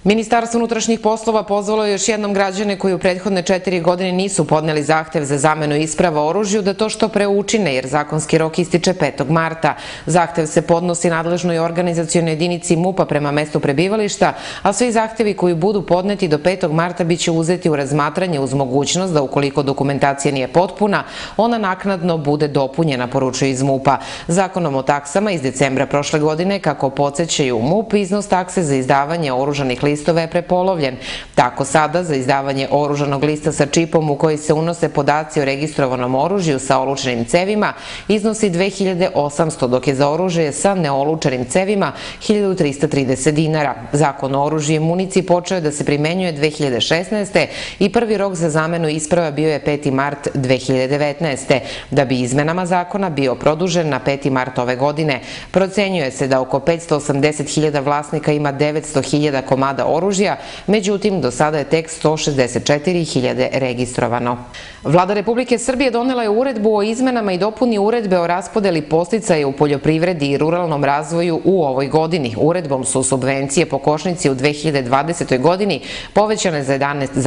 Ministarstvo unutrašnjih poslova pozvalo je još jednom građane koji u prethodne 4 godine nisu podneli zahtev za zamenu isprava o oružju da to što pre učine, jer zakonski rok ističe 5. marta. Zahtev se podnosi nadležnoj organizacionoj jedinici MUP-a prema mestu prebivališta, a svi zahtevi koji budu podneti do 5. marta biće uzeti u razmatranje uz mogućnost da ukoliko dokumentacija nije potpuna, ona naknadno bude dopunjena, poručuje iz MUP-a. Zakonom o taksama iz decembra prošle godine, kako podsećaju MUP, iznos takse za izdavanje oružanih listova je prepolovljen. Tako sada za izdavanje oružanog lista sa čipom u koji se unose podaci o registrovanom oružju sa olučenim cevima iznosi 2800, dok je za oružje sa neolučenim cevima 1330 dinara. Zakon o oružju i municiji počeo je da se primenjuje 2016. i prvi rok za zamenu isprava bio je 5. mart 2019. Da bi izmenama zakona bio produžen na 5. mart ove godine. Procenjuje se da oko 580.000 vlasnika ima 900.000 komada oružja, međutim, do sada je tek 164.000 registrovano. Vlada Republike Srbije donela je uredbu o izmenama i dopuni uredbe o raspodeli podsticaja u poljoprivredi i ruralnom razvoju u ovoj godini. Uredbom su subvencije po košnici u 2020. godini povećane za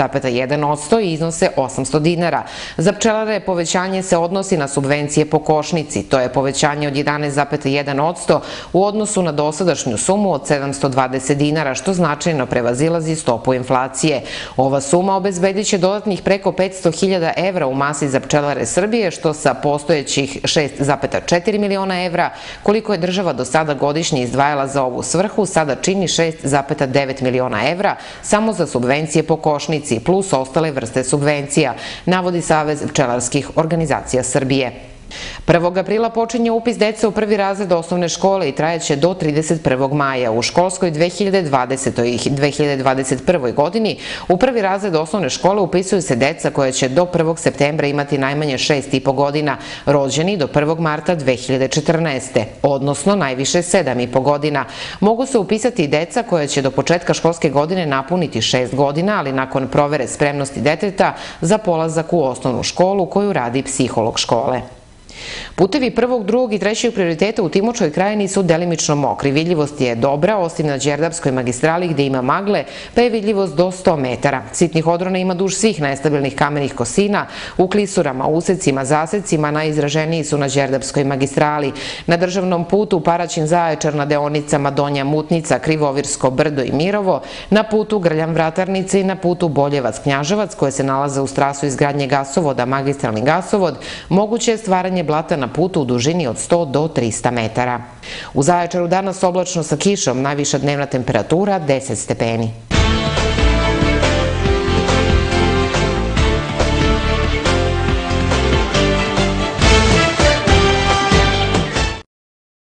11,1% i iznose 800 dinara. Za pčelare povećanje se odnosi na subvencije po košnici. To je povećanje od 11,1% u odnosu na dosadašnju sumu od 720 dinara, što značajno prevazilazi stopu inflacije. Ova suma obezbedit će dodatnih preko 500.000 evra u masi za pčelare Srbije, što sa postojećih 6,4 miliona evra, koliko je država do sada godišnje izdvajala za ovu svrhu, sada čini 6,9 miliona evra samo za subvencije po košnici, plus ostale vrste subvencija, navodi Savez pčelarskih organizacija Srbije. 1. aprila počinje upis dece u prvi razred osnovne škole i trajaće do 31. maja. U školskoj 2020. i 2021. godini u prvi razred osnovne škole upisuju se deca koja će do 1. septembra imati najmanje 6,5 godina, rođeni do 1. marta 2014. odnosno najviše 7,5 godina. Mogu se upisati i deca koja će do početka školske godine napuniti 6 godina, ali nakon provere spremnosti deteta za polazak u osnovnu školu koju radi psiholog škole. Putevi 1., 2. i 3. prioriteta u Timočkoj krajini su delimično mokri. Vidljivost je dobra, osim na Đerdapskoj magistrali gde ima magle, pa je vidljivost do 100 metara. Sitnih odrona ima duž svih nestabilnih kamenih kosina, u klisurama, usecima, zasecima, najizraženiji su na Đerdapskoj magistrali. Na državnom putu Paraćin-Zaječar na deonicama Donja Mutnica, Krivovirsko brdo i Mirovo, na putu Grljam-Vratarnica i na putu Boljevac-Knjaževac, koje se nalaze uz trasu izgradnje gasovoda, magistralni gasovod, moguće je stvaranje blata na putu u dužini od 100 do 300 metara. U Zaječaru danas oblačno sa kišom, najviša dnevna temperatura 10 stepeni.